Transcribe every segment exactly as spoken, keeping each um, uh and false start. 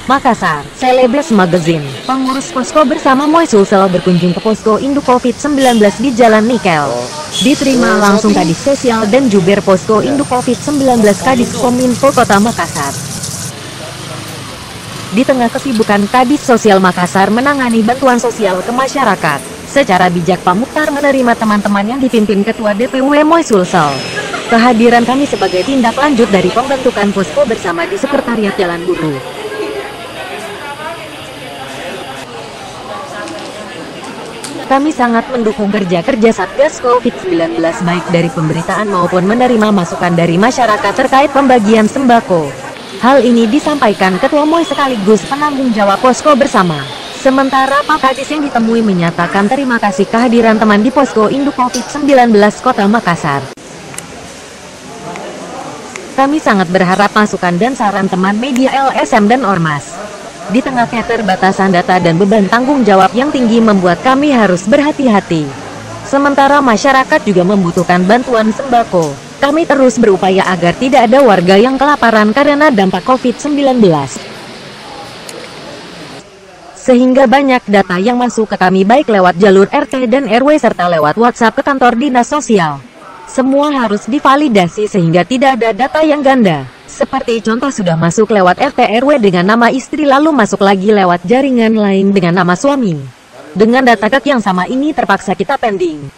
Makassar, Selebes Magazine, pengurus posko bersama Moy Sulsel berkunjung ke posko induk covid sembilan belas di Jalan Nikel. Diterima langsung Kadis Sosial dan Jubir Posko Induk covid sembilan belas Kadis Kominfo Kota Makassar. Di tengah kesibukan Kadis Sosial Makassar menangani bantuan sosial ke masyarakat, secara bijak Pak Mukhtar menerima teman-teman yang dipimpin Ketua D P W Moy Sulsel. Kehadiran kami sebagai tindak lanjut dari pembentukan posko bersama di Sekretariat Jalan Buru. Kami sangat mendukung kerja-kerja Satgas covid sembilan belas baik dari pemberitaan maupun menerima masukan dari masyarakat terkait pembagian sembako. Hal ini disampaikan Ketua Moy sekaligus penanggung jawab posko bersama. Sementara Pak Kadis yang ditemui menyatakan terima kasih kehadiran teman di posko induk covid sembilan belas Kota Makassar. Kami sangat berharap masukan dan saran teman media L S M dan Ormas. Di tengah keterbatasan data dan beban tanggung jawab yang tinggi membuat kami harus berhati-hati. Sementara masyarakat juga membutuhkan bantuan sembako. Kami terus berupaya agar tidak ada warga yang kelaparan karena dampak covid sembilan belas. Sehingga banyak data yang masuk ke kami baik lewat jalur R T dan R W serta lewat WhatsApp ke kantor dinas sosial. Semua harus divalidasi sehingga tidak ada data yang ganda. Seperti contoh sudah masuk lewat R T R W dengan nama istri lalu masuk lagi lewat jaringan lain dengan nama suami. Dengan data kek yang sama ini terpaksa kita pending.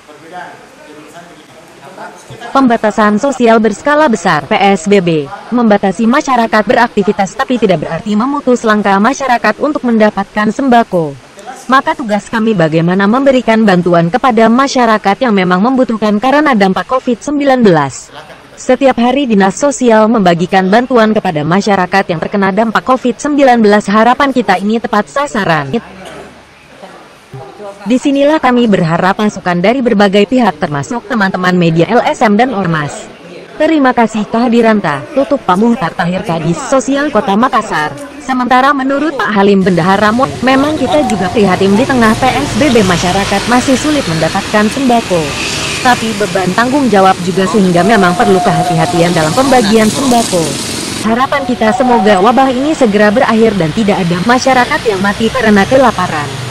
Pembatasan sosial berskala besar P S B B, membatasi masyarakat beraktivitas tapi tidak berarti memutus langkah masyarakat untuk mendapatkan sembako. Maka tugas kami bagaimana memberikan bantuan kepada masyarakat yang memang membutuhkan karena dampak covid sembilan belas. Setiap hari Dinas Sosial membagikan bantuan kepada masyarakat yang terkena dampak covid sembilan belas. Harapan kita ini tepat sasaran. Disinilah kami berharap masukan dari berbagai pihak termasuk teman-teman media L S M dan Ormas. Terima kasih kehadiran ta, tutup Pak Mukhtar Tahir Kadis Sosial Kota Makassar. Sementara menurut Pak Halim Bendahara Moy, memang kita juga prihatin di tengah P S B B masyarakat masih sulit mendapatkan sembako. Tapi beban tanggung jawab juga sehingga memang perlu kehati-hatian dalam pembagian sembako. Harapan kita semoga wabah ini segera berakhir dan tidak ada masyarakat yang mati karena kelaparan.